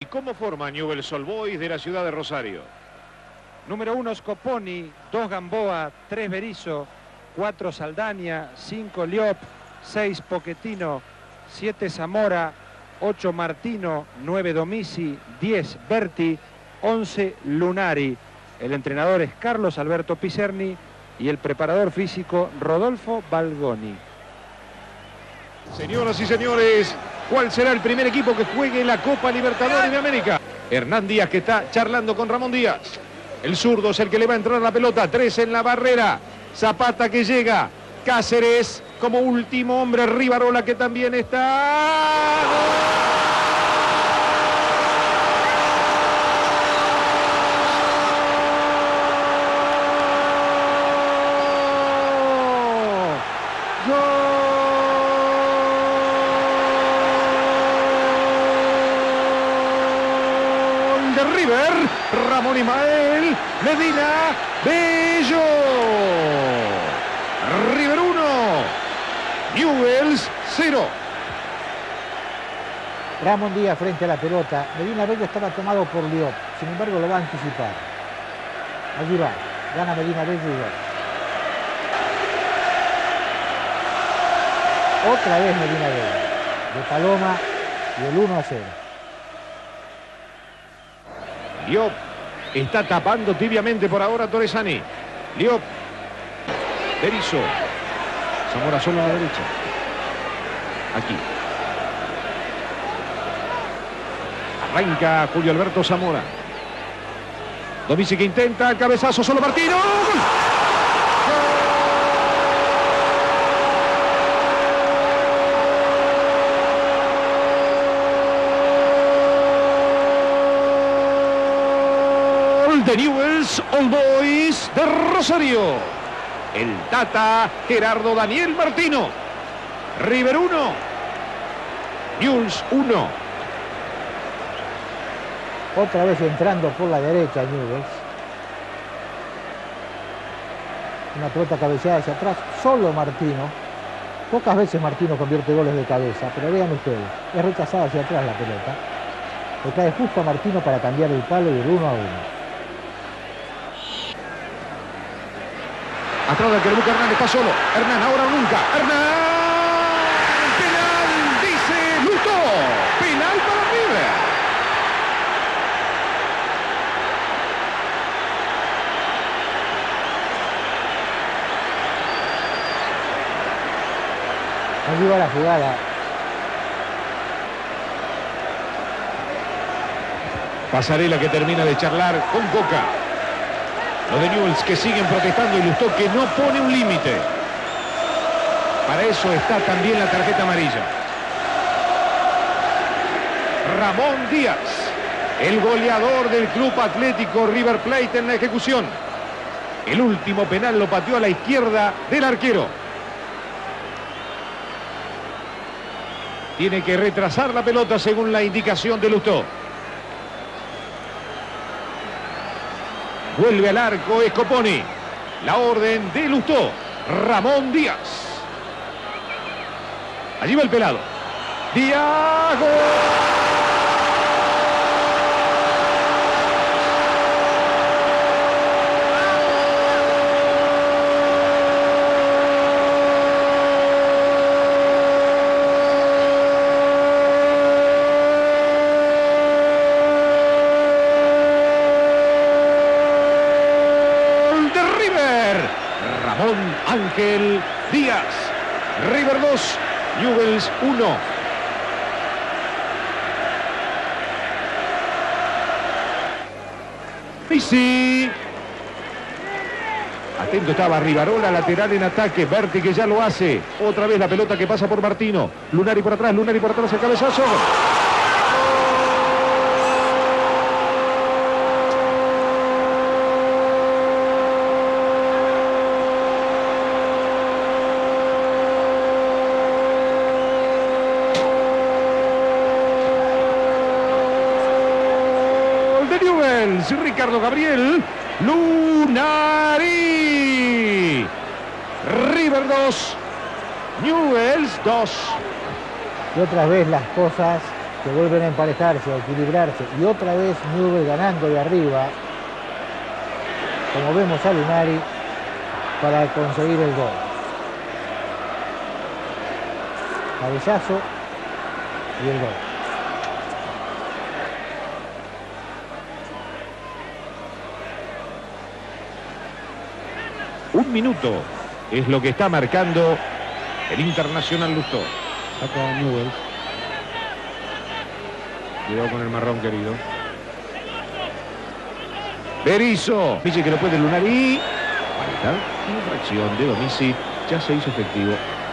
¿Cómo forma Newell's Old Boys de la ciudad de Rosario? Número 1 Scoponi, 2 Gamboa, 3 Berizzo, 4 Saldaña, 5 Liop, 6 Pochettino, 7 Zamora, 8 Martino, 9 Domisi, 10 Berti, 11 Lunari. El entrenador es Carlos Alberto Picerni y el preparador físico Rodolfo Balgoni. Señoras y señores, ¿cuál será el primer equipo que juegue la Copa Libertadores de América? Hernán Díaz, que está charlando con Ramón Díaz. El zurdo es el que le va a entrar la pelota. 3 en la barrera. Zapata que llega. Cáceres como último hombre. Rivarola que también está. De River, Ramón Ismael, Medina, Bello. River 1, Newell's 0. Ramón Díaz frente a la pelota. Medina Bello estaba tomado por Liop, sin embargo lo va a anticipar. Allí va, gana Medina Bello y gol. Otra vez Medina Bello, de Paloma y el 1-0. Liop está tapando tibiamente por ahora Torresani. Liop. Berizzo. Zamora solo a la derecha. Aquí. Arranca Julio Alberto Zamora. Domisi que intenta el cabezazo, solo Martino. ¡Gol! De Newell's Old Boys de Rosario. El Tata Gerardo Daniel Martino. River 1, Newell's 1. Otra vez entrando por la derecha Newell's. Una pelota cabeceada hacia atrás, solo Martino. Pocas veces Martino convierte goles de cabeza, pero vean ustedes, es rechazada hacia atrás la pelota. Le cae justo a Martino para cambiar el palo y el 1-1. Atrás del que le busca Hernán, está solo. Hernán, ahora o nunca. Hernán. Penal, dice Lutó. Penal para River. Allí va la jugada. Pasarela que termina de charlar con Coca. Los de Newell's que siguen protestando y Lustó que no pone un límite. Para eso está también la tarjeta amarilla. Ramón Díaz, el goleador del Club Atlético River Plate en la ejecución. El último penal lo pateó a la izquierda del arquero. Tiene que retrasar la pelota según la indicación de Lustó. Vuelve al arco Scoponi. La orden de Lustó. Ramón Díaz. Allí va el pelado. Díaz. ¡Gol! Ángel Díaz. River 2, Newell's 1. Messi. Atento estaba Rivarola, lateral en ataque. Berti que ya lo hace. Otra vez la pelota que pasa por Martino. Lunari por atrás, el cabezazo. Ricardo Gabriel. Lunari. River 2, Newell's 2. Y otra vez las cosas que vuelven a emparejarse, a equilibrarse, y otra vez Newell's ganando de arriba, como vemos a Lunari, para conseguir el gol. Cabezazo y el gol. Un minuto es lo que está marcando el Internacional Lustó. Saca Newell's. Cuidado con el marrón, querido. Berizzo. Dice que lo puede Lunari. Falta. Infracción de Domisi. Ya se hizo efectivo.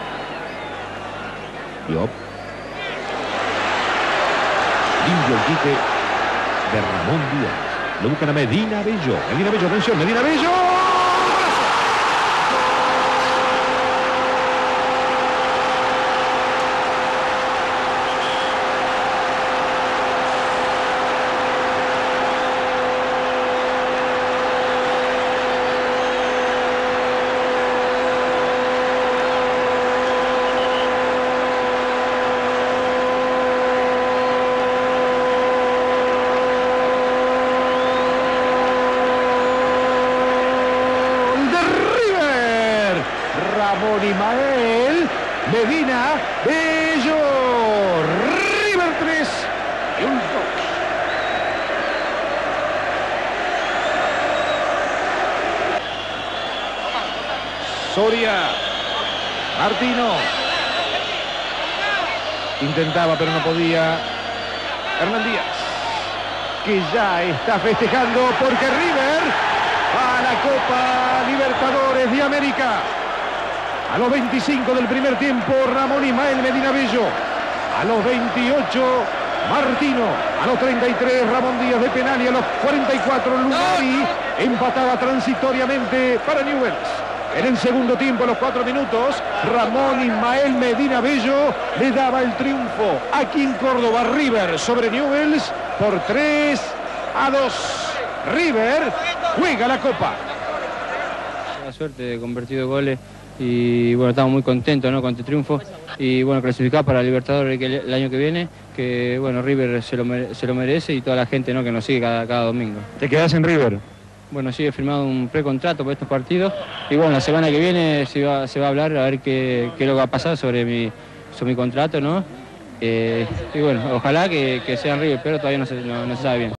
Diop. Limpio el quite de Ramón Díaz. Lo buscan a Medina Bello. Medina Bello, atención, Medina Bello. Ramón Ismael, Medina Bello, River 3 y un 2. Soria, Martino, intentaba pero no podía. Hernán Díaz, que ya está festejando porque River va a la Copa Libertadores de América. A los 25 del primer tiempo, Ramón Ismael Medina Bello. A los 28, Martino. A los 33, Ramón Díaz de penal. Y a los 44, Lunari empataba transitoriamente para Newell's. En el segundo tiempo, a los 4 minutos, Ramón Ismael Medina Bello le daba el triunfo aquí en Córdoba. River sobre Newell's por 3-2. River juega la Copa. La suerte de convertido goles. Y bueno, estamos muy contentos, ¿no?, con este triunfo y bueno, clasificar para Libertadores el año que viene, que bueno, River se lo merece y toda la gente, ¿no?, que nos sigue cada domingo. ¿Te quedás en River? Bueno, sí, he firmado un precontrato para estos partidos y bueno, la semana que viene se va a hablar a ver qué es lo que va a pasar sobre mi contrato, ¿no? Y bueno, ojalá que sea en River, pero todavía no se sabe bien.